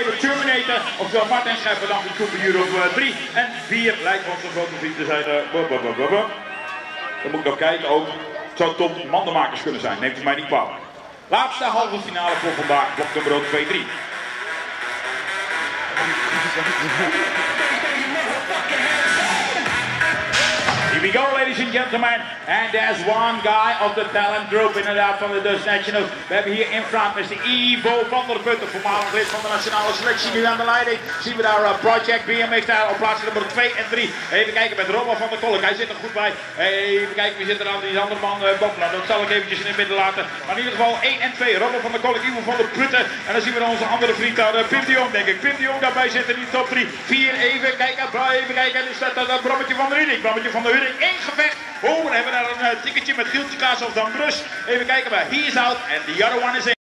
de Terminator. Oftewel Martin Scheffer, dan die KNWU op 3. En 4 lijkt onze grote vriend te zijn. Dan moet ik nog kijken ook. Het zou tot mandenmakers kunnen zijn, neemt u mij niet kwalijk. Laatste halve finale voor vandaag, blok nummer 2-3. Here we go, ladies and gentlemen. And there's one guy of the talent group inderdaad van de Dutch Nationals. We hebben hier in front Mr. Ivo van der Putten, voormalig lid van de nationale selectie, nu aan de leiding. Zien we daar Project BMX daar op plaats nummer 2 en 3. Even kijken met Robert van der Kolk, hij zit er goed bij. Even kijken, wie zit er aan die andere man boven. Nou, dat zal ik eventjes in het midden laten. Maar in ieder geval 1 en 2, Robert van der Kolk, Ivo van der Putten. En dan zien we onze andere vriend daar, Pim de Jong denk ik. Pim de Jong daarbij zit in die top 3. 4, even kijken, is dat Brammetje van der Hudding. Brammetje van der Hudding, 1 gevecht. Oh, dan hebben we daar een ticketje met Gieltje Kaas of dan Brus. Even kijken, maar he is out and the other one is in.